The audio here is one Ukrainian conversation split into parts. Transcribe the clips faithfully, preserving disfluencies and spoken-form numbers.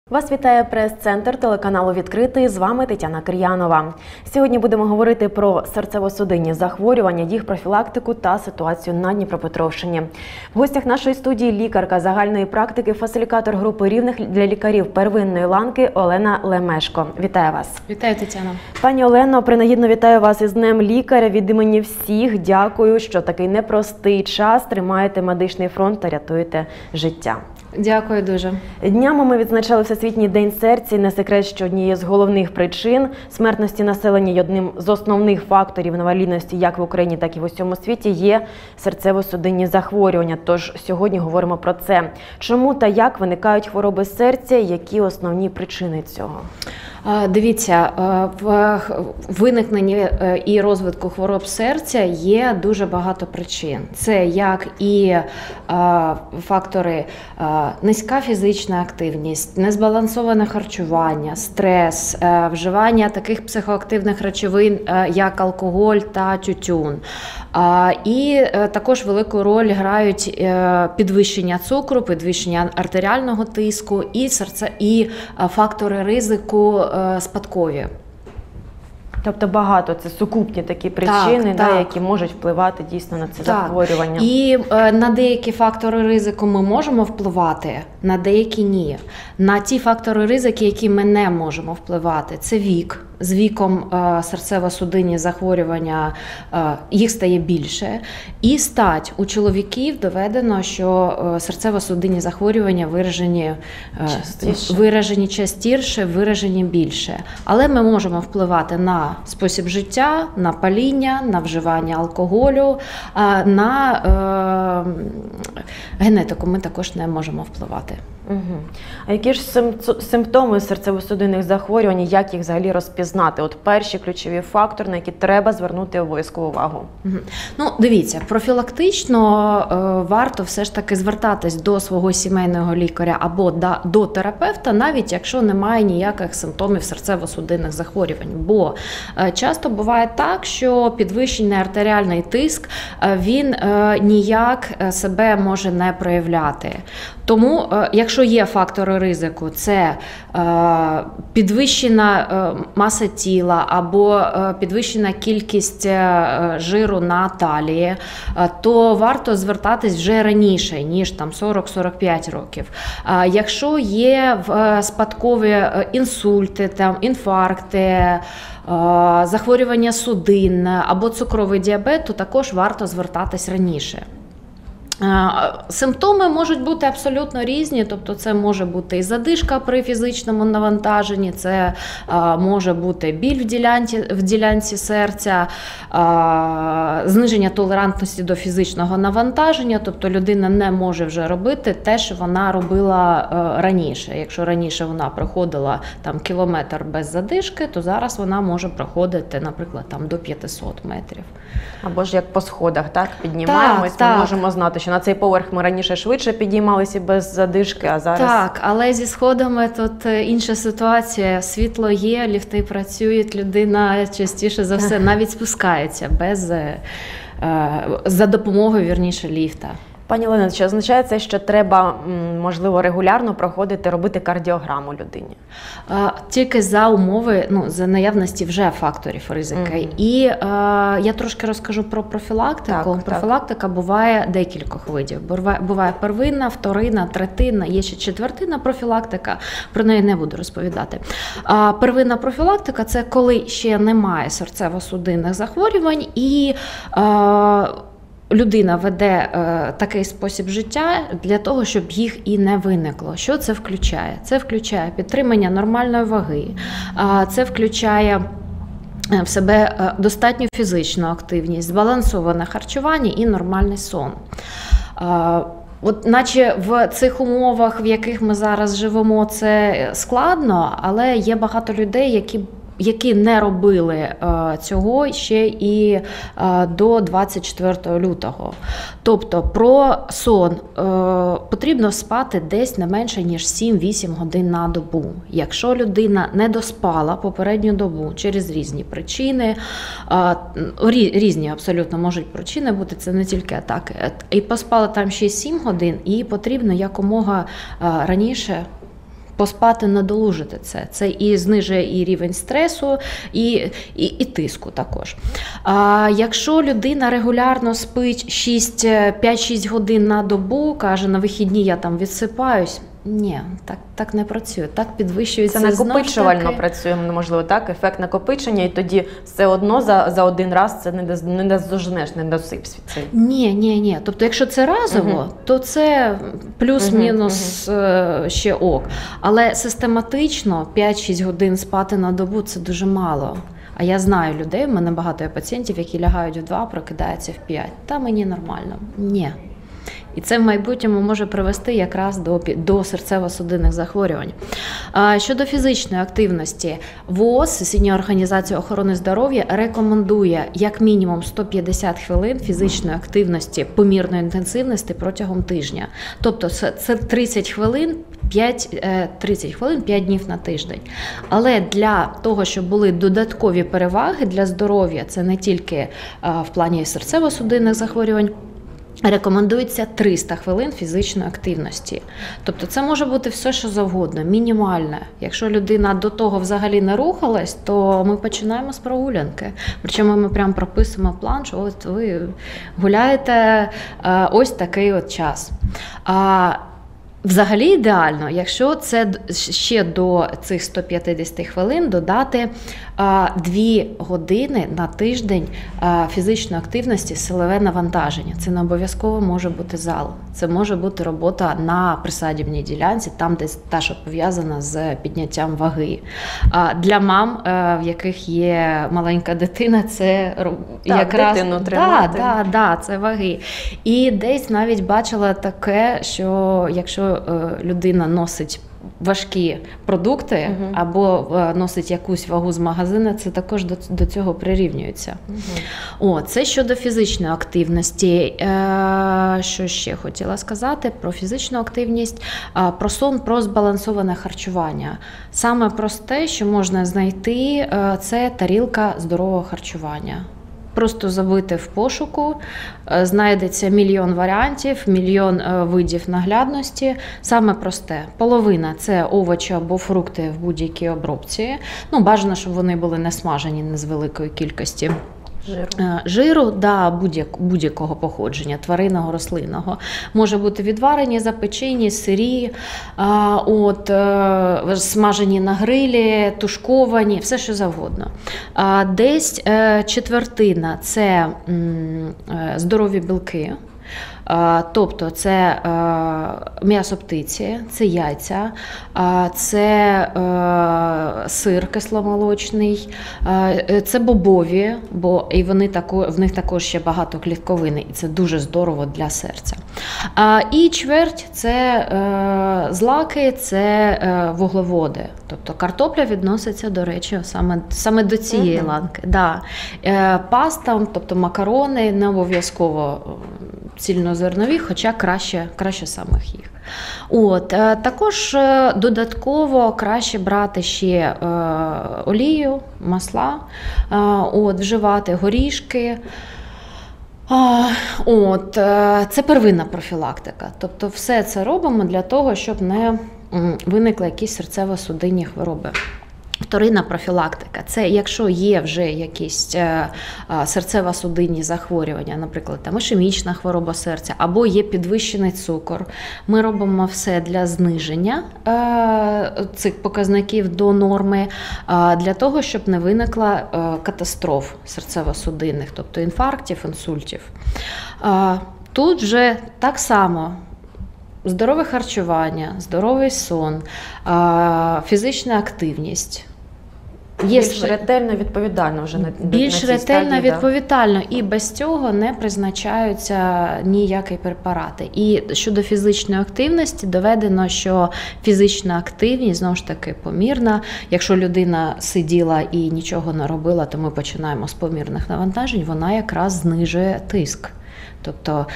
Вас вітає прес-центр телеканалу «Відкритий». З вами Тетяна Кир'янова. Сьогодні будемо говорити про серцево-судинні захворювання, їх профілактику та ситуацію на Дніпропетровщині. В гостях нашої студії лікарка загальної практики, фасилітатор групи рівних для лікарів первинної ланки Олена Лемешко. Вітаю вас. Вітаю, Тетяна. Пані Олено, принагідно вітаю вас із Днем лікаря. Від імені всіх дякую, що такий непростий час тримаєте медичний фронт та рятуєте життя. Дякую дуже. Днями ми відзначали Всесвітній день серця. Не секрет, що однією з головних причин смертності населення і одним з основних факторів інвалідності як в Україні, так і в усьому світі є серцево-судинні захворювання. Тож сьогодні говоримо про це. Чому та як виникають хвороби серця, які основні причини цього? Дивіться, в виникненні і розвитку хвороб серця є дуже багато причин. Це як і фактори низька фізична активність, незбалансоване харчування, стрес, вживання таких психоактивних речовин, як алкоголь та тютюн. І також велику роль грають підвищення цукру, підвищення артеріального тиску і серця, і фактори ризику спадкові. Тобто багато, це сукупні такі причини, так, да, так. які можуть впливати дійсно на це так. захворювання. І е, на деякі фактори ризику ми можемо впливати, на деякі ні. На ті фактори ризики, які ми не можемо впливати, це вік. З віком е, серцево-судинні захворювання, е, їх стає більше. І стать. У чоловіків доведено, що е, серцево-судинні захворювання виражені, е, частіше. виражені частіше, виражені більше. Але ми можемо впливати на спосіб життя, на паління, на вживання алкоголю, е, на е, генетику ми також не можемо впливати. Угу. А які ж симптоми серцево-судинних захворювань, як їх взагалі розпізнати? От перші ключові фактори, на які треба звернути обов'язкову увагу. Угу. Ну, дивіться, профілактично е, варто все ж таки звертатись до свого сімейного лікаря або до, до терапевта, навіть якщо немає ніяких симптомів серцево-судинних захворювань. Бо е, часто буває так, що підвищений артеріальний тиск, е, він е, ніяк себе може не проявляти. Тому, е, якщо Якщо є фактори ризику, це е, підвищена е, маса тіла або е, підвищена кількість е, жиру на талії, е, то варто звертатись вже раніше, ніж там сорок-сорок п'ять років. Е, якщо є е, спадкові інсульти, там, інфаркти, е, захворювання судин або цукровий діабет, то також варто звертатись раніше. Симптоми можуть бути абсолютно різні, тобто це може бути і задишка при фізичному навантаженні, це а, може бути біль в ділянці, в ділянці серця, а, зниження толерантності до фізичного навантаження, тобто людина не може вже робити те, що вона робила а, раніше. Якщо раніше вона проходила там кілометр без задишки, то зараз вона може проходити, наприклад, там до п'ятисот метрів. Або ж як по сходах, так, піднімаємось, так, ми так. можемо знати, що на цей поверх ми раніше швидше підіймалися без задишки, а зараз... Так, але зі сходами тут інша ситуація. Світло є, ліфти працюють, людина частіше за все навіть спускається без, за допомогою, вірніше, ліфта. Пані Олено, чи означає це, що треба, можливо, регулярно проходити, робити кардіограму людині? Тільки за умови, ну, за наявності вже факторів ризики. Mm-hmm. І е, я трошки розкажу про профілактику. Так, Профілактика так. буває декількох видів. Буває, буває первинна, вторинна, третинна, є ще четвертинна профілактика, про неї не буду розповідати. А, первинна профілактика – це коли ще немає серцево-судинних захворювань і е, людина веде е, такий спосіб життя для того, щоб їх і не виникло. Що це включає? Це включає підтримання нормальної ваги, е, це включає в себе достатню фізичну активність, збалансоване харчування і нормальний сон. Е, От наче в цих умовах, в яких ми зараз живемо, це складно, але є багато людей, які які не робили е, цього ще і е, до двадцять четвертого лютого. Тобто про сон е, потрібно спати десь не менше, ніж сім-вісім годин на добу. Якщо людина не доспала попередню добу через різні причини, е, різні абсолютно можуть причини бути, це не тільки атаки, і поспала там шість-сім годин, і потрібно якомога е, раніше поспати, надолужити це. Це і знижує і рівень стресу, і, і, і тиску також. А якщо людина регулярно спить п'ять-шість годин на добу, каже, на вихідні я там відсипаюсь, ні, так, так не працює. Так підвищується Це знову накопичувально таки. працює, можливо, так, ефект накопичення, і тоді все одно за, за один раз це не, доз, не доздожнеш, не досип цей. Ні, ні, ні. Тобто, якщо це разово, угу. то це плюс-мінус угу, угу. ще ок. Але систематично п'ять-шість годин спати на добу – це дуже мало. А я знаю людей, в мене багато є пацієнтів, які лягають в два, прокидаються в п'ять. Та мені нормально. Ні. І це в майбутньому може привести якраз до, до серцево-судинних захворювань. А, щодо фізичної активності, ВООЗ, Всесвітня організація охорони здоров'я, рекомендує як мінімум сто п'ятдесят хвилин фізичної активності помірної інтенсивності протягом тижня. Тобто це тридцять хвилин, п'ять, тридцять хвилин п'ять днів на тиждень. Але для того, щоб були додаткові переваги для здоров'я, це не тільки в плані серцево-судинних захворювань, рекомендується триста хвилин фізичної активності. Тобто це може бути все, що завгодно, мінімальне. Якщо людина до того взагалі не рухалась, то ми починаємо з прогулянки. Причому ми прямо прописуємо план, що от ви гуляєте ось такий от час. А взагалі ідеально, якщо це ще до цих ста п'ятдесяти хвилин додати а, дві години на тиждень а, фізичної активності, силове навантаження. Це не обов'язково може бути зал. Це може бути робота на присадибній ділянці, там десь та, що пов'язана з підняттям ваги. А, для мам, а, в яких є маленька дитина, це так, якраз дитину тримати. Да, да, да, це ваги. І десь навіть бачила таке, що якщо людина носить важкі продукти угу. або носить якусь вагу з магазину, це також до, до цього прирівнюється. Угу. О, це щодо фізичної активності. Е, що ще хотіла сказати про фізичну активність, е, про сон, про збалансоване харчування. Саме просте, що можна знайти, е, це тарілка здорового харчування. Просто забити в пошуку, знайдеться мільйон варіантів, мільйон видів наглядності. Саме просте. Половина – це овочі або фрукти в будь-якій обробці. Ну, бажано, щоб вони були не смажені, не з великої кількості жиру, жиру да, будь-як, будь-якого походження, тваринного, рослинного. Може бути відварені, запечені, сирі, а, от, е, смажені на грилі, тушковані, все що завгодно. А, десь е, четвертина – це м, е, здорові білки. Тобто це м'ясо птиці, це яйця, це сир кисломолочний, це бобові, бо і вони тако, в них також ще багато клітковини, і це дуже здорово для серця. І чверть – це злаки, це вуглеводи. Тобто картопля відноситься, до речі, саме, саме до цієї mm-hmm. ланки. Да. Паста, тобто макарони, не обов'язково цільнозернові, хоча краще, краще самих їх. От, також додатково краще брати ще е, олію, масла, е, от, вживати горішки. А, от, це первинна профілактика. Тобто все це робимо для того, щоб не виникли якісь серцево-судинні хвороби. Вторинна профілактика – це якщо є вже якісь серцево-судинні захворювання, наприклад, там ішемічна хвороба серця, або є підвищений цукор. Ми робимо все для зниження цих показників до норми, для того, щоб не виникло катастроф серцево-судинних, тобто інфарктів, інсультів. Тут вже так само. Здорове харчування, здоровий сон, фізична активність. Є більш ретельно, відповідально вже на Більш на цій ретельно, стадії, відповідально. Да? І без цього не призначаються ніякі препарати. І щодо фізичної активності доведено, що фізична активність, знову ж таки, помірна. Якщо людина сиділа і нічого не робила, то ми починаємо з помірних навантажень, вона якраз знижує тиск. Тобто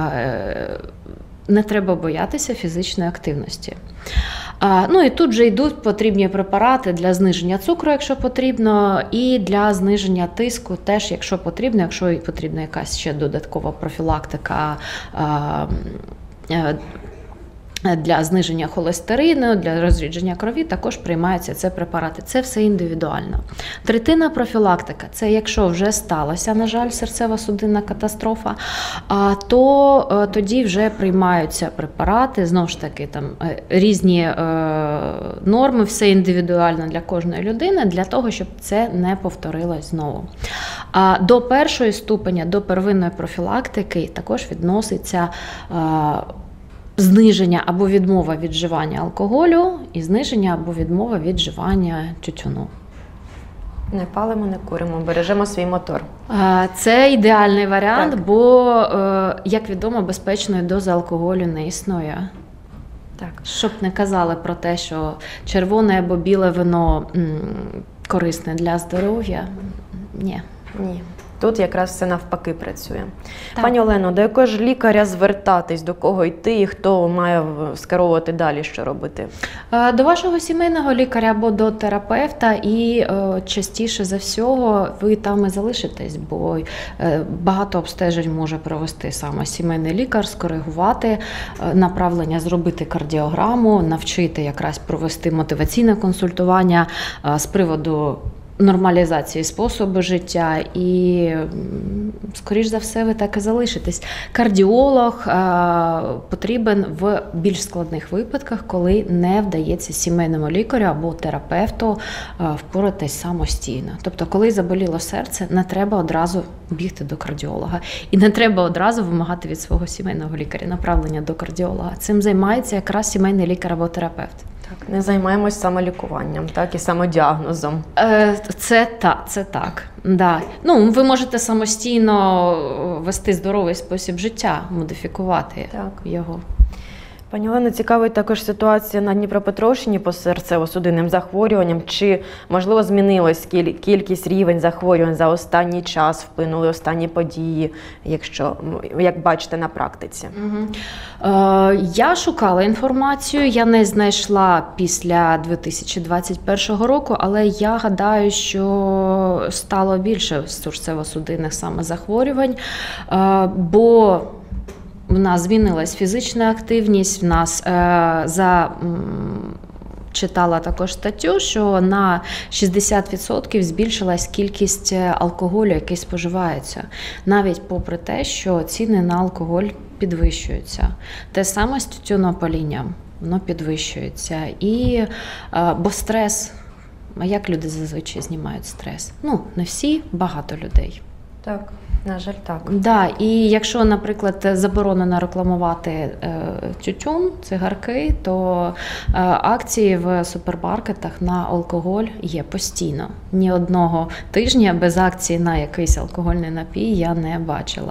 не треба боятися фізичної активності. А, ну і тут же йдуть потрібні препарати для зниження цукру, якщо потрібно, і для зниження тиску теж, якщо потрібно, якщо потрібна якась ще додаткова профілактика а, а, Для зниження холестерину, для розрідження крові також приймаються ці препарати. Це все індивідуально. Третинна профілактика – це якщо вже сталася, на жаль, серцево-судинна катастрофа, то тоді вже приймаються препарати, знову ж таки, там різні норми, все індивідуально для кожної людини, для того, щоб це не повторилось знову. А до першої ступеня, до первинної профілактики також відноситься зниження або відмова від вживання алкоголю і зниження або відмова від вживання тютюну. Не палимо, не куримо, бережемо свій мотор. Це ідеальний варіант, Так. бо, як відомо, безпечної дози алкоголю не існує. Так. Щоб не казали про те, що червоне або біле вино м, корисне для здоров'я. Ні. Ні. Тут якраз все навпаки працює. Так. Пані Олено, до якого ж лікаря звертатись, до кого йти і хто має скеровувати далі, що робити? До вашого сімейного лікаря або до терапевта, і е, частіше за всього ви там і залишитесь, бо е, багато обстежень може провести саме сімейний лікар, скоригувати е, направлення, зробити кардіограму, навчити якраз провести мотиваційне консультування е, з приводу нормалізації способу життя і, скоріш за все, ви так і залишитесь. Кардіолог а, потрібен в більш складних випадках, коли не вдається сімейному лікарю або терапевту а, впоратись самостійно. Тобто, коли заболіло серце, не треба одразу бігти до кардіолога. І не треба одразу вимагати від свого сімейного лікаря направлення до кардіолога. Цим займається якраз сімейний лікар або терапевт. Так, не займаємось самолікуванням, так, і самодіагнозом. Це так, це так. Да. Ну, ви можете самостійно вести здоровий спосіб життя, модифікувати Так. його. Пані Олено, цікавить також ситуація на Дніпропетровщині по серцево-судинним захворюванням. Чи, можливо, змінилась кіль- кількість, рівень захворювань за останній час, вплинули останні події, якщо, як бачите на практиці? Угу. Е, я шукала інформацію, я не знайшла після дві тисячі двадцять першого року, але я гадаю, що стало більше серцево-судинних саме захворювань, е, бо в нас змінилась фізична активність, в нас е, за м, читала також статтю, що на шістдесят відсотків збільшилась кількість алкоголю, який споживається, навіть попри те, що ціни на алкоголь підвищуються. Те саме з тютюнопалінням, воно підвищується. І, е, бо стрес, а як люди зазвичай знімають стрес? Ну, не всі, багато людей. Так, на жаль, так. Да, і якщо, наприклад, заборонено рекламувати е, тютюн, цигарки, то е, акції в супермаркетах на алкоголь є постійно. Ні одного тижня без акції на якийсь алкогольний напій я не бачила.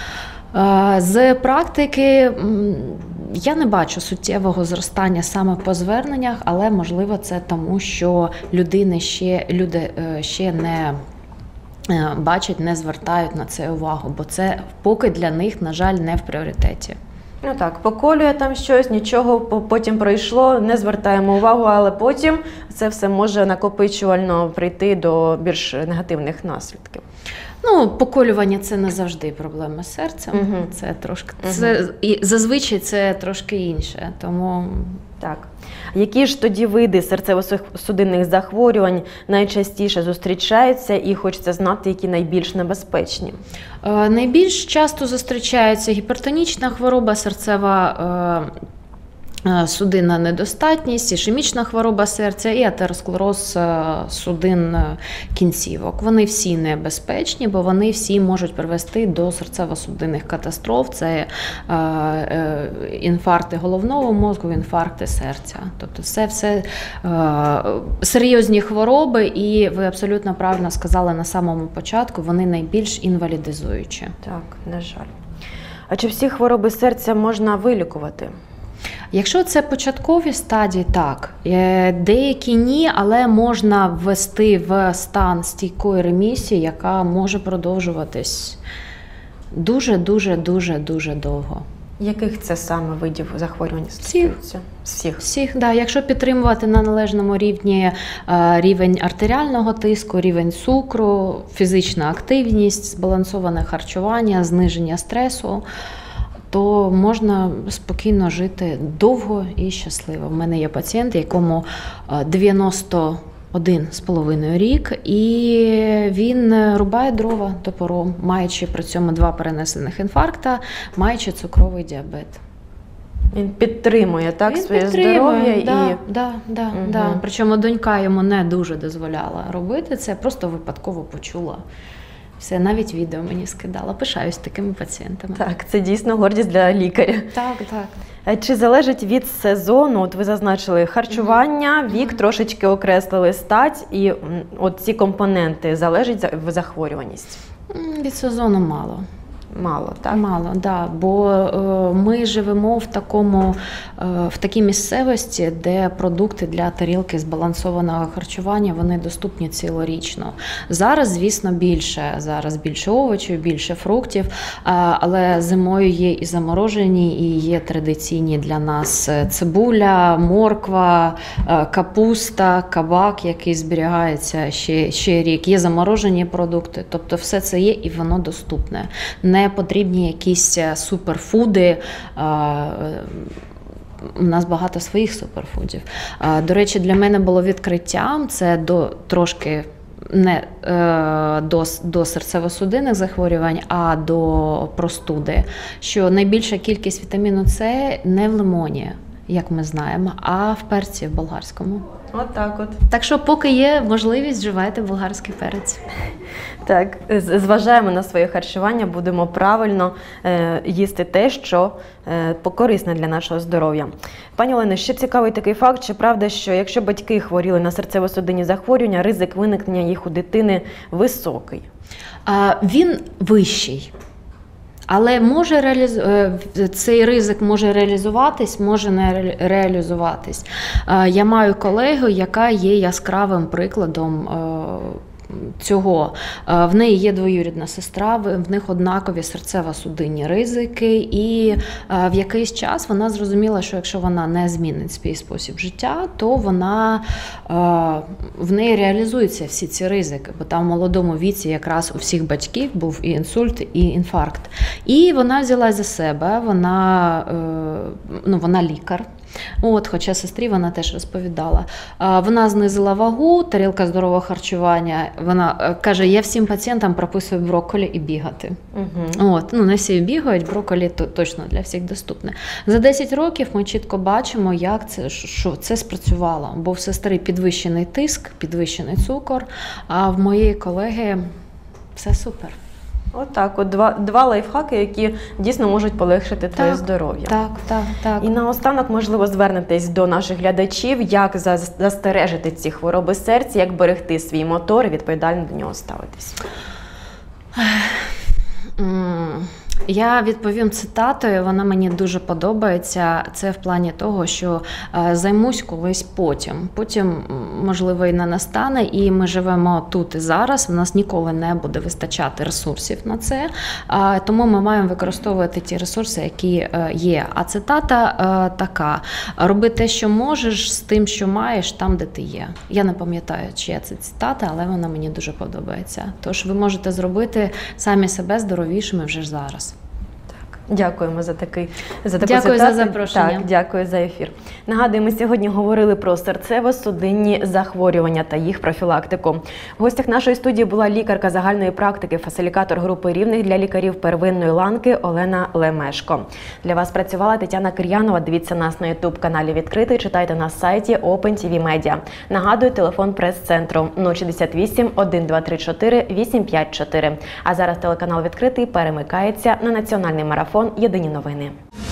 Е, з практики м, я не бачу суттєвого зростання саме по зверненнях, але можливо це тому, що людини ще, люди е, ще не бачать, не звертають на це увагу, бо це поки для них, на жаль, не в пріоритеті. Ну так, поколює там щось, нічого потім пройшло, не звертаємо увагу, але потім це все може накопичувально прийти до більш негативних наслідків. Ну, поколювання – це не завжди проблема з серцем, Угу. це трошки, Угу. це, і зазвичай це трошки інше, тому… Так. Які ж тоді види серцево-судинних захворювань найчастіше зустрічаються, і хочеться знати, які найбільш небезпечні? Е, найбільш часто зустрічається гіпертонічна хвороба, серцева е, судинна недостатність, ішемічна хвороба серця і атеросклероз судин кінцівок. Вони всі небезпечні, бо вони всі можуть привести до серцево-судинних катастроф. Це інфаркти головного мозку, інфаркти серця. Тобто це все серйозні хвороби, і ви абсолютно правильно сказали на самому початку, вони найбільш інвалідизуючі. Так, на жаль. А чи всі хвороби серця можна вилікувати? Якщо це початкові стадії, так. Деякі ні, але можна ввести в стан стійкої ремісії, яка може продовжуватись дуже-дуже-дуже-дуже довго. Яких це саме видів захворювань стосується? Всіх. Всіх, да. Якщо підтримувати на належному рівні рівень артеріального тиску, рівень цукру, фізична активність, збалансоване харчування, зниження стресу, то можна спокійно жити довго і щасливо. У мене є пацієнт, якому дев'яносто один з половиною рік, і він рубає дрова топором, маючи при цьому два перенесених інфаркта, маючи цукровий діабет. Він підтримує так Він своє підтримує, здоров'я да, і да, да, Угу. да. Причому донька йому не дуже дозволяла робити це, просто випадково почула. Все, навіть відео мені скидала. Пишаюсь такими пацієнтами. так, це дійсно гордість для лікаря. Так, так. Е, Чи залежить від сезону, от ви зазначили харчування, вік, трошечки окреслили стать, і м, от ці компоненти залежать за- в захворюваність? М, Від сезону мало. Мало, так? Мало, да, бо е, ми живемо в такому, е, в такій місцевості, де продукти для тарілки збалансованого харчування, вони доступні цілорічно. Зараз, звісно, більше, зараз більше овочів, більше фруктів, е, але зимою є і заморожені, і є традиційні для нас цибуля, морква, е, капуста, кабак, який зберігається ще, ще рік. Є заморожені продукти, тобто все це є і воно доступне. Не потрібні якісь суперфуди. У нас багато своїх суперфудів. До речі, для мене було відкриттям, це до трошки не до, до серцево-судинних захворювань, а до простуди, що найбільша кількість вітаміну С не в лимоні, як ми знаємо, а в перці в болгарському. От так от. Так що поки є можливість, вживайте болгарський перець. Так, з- зважаємо на своє харчування, будемо правильно е, їсти те, що е, корисне для нашого здоров'я. Пані Олено, ще цікавий такий факт, чи правда, що якщо батьки хворіли на серцево-судинні захворювання, ризик виникнення їх у дитини високий? А, він вищий. Але може реалізу... цей ризик може реалізуватись, може не ре- реалізуватись. Я маю колегу, яка є яскравим прикладом цього. В неї є двоюрідна сестра, в них однакові серцево-судинні ризики, і в якийсь час вона зрозуміла, що якщо вона не змінить свій спосіб життя, то вона, в неї реалізуються всі ці ризики, бо там в молодому віці якраз у всіх батьків був і інсульт, і інфаркт. І вона взяла за себе, вона, ну, вона лікар. От, хоча сестрі вона теж розповідала. Вона знизила вагу, тарілка здорового харчування. Вона каже, я всім пацієнтам прописую брокколі і бігати. Угу. От, ну, не всі бігають, брокколі то, точно для всіх доступне. За десять років ми чітко бачимо, як це, що це спрацювало. Бо в сестри підвищений тиск, підвищений цукор, а в моєї колеги все супер. Отак, от два, два лайфхаки, які дійсно можуть полегшити твоє Так, здоров'я. Так, так, так. І наостанок, можливо, звернетесь до наших глядачів, як зас- застережити ці хвороби серця, як берегти свій мотор і відповідально до нього ставитись. М, Я відповім цитатою, вона мені дуже подобається. Це в плані того, що е, займусь колись потім. Потім, м, можливо, і не настане, і ми живемо тут і зараз. У нас ніколи не буде вистачати ресурсів на це. Е, тому ми маємо використовувати ті ресурси, які е, є. А цитата е, така: роби те, що можеш, з тим, що маєш, там, де ти є. Я не пам'ятаю, чия це цитата, але вона мені дуже подобається. Тож ви можете зробити самі себе здоровішими вже ж зараз. Дякуємо за такий за таку Дякую цитату. за запрошення. Так, дякую за ефір. Нагадую, ми сьогодні говорили про серцево-судинні захворювання та їх профілактику. В гостях нашої студії була лікарка загальної практики, фасилітатор групи рівних для лікарів первинної ланки Олена Лемешко. Для вас працювала Тетяна Кир'янова. Дивіться нас на ютуб-каналі «Відкритий», читайте на сайті Open ті ві Media. Нагадую, телефон прес-центру нуль шістдесят вісім, один два три чотири, вісім п'ять чотири. А зараз телеканал «Відкритий» перемикається на національний марафон «Єдині новини».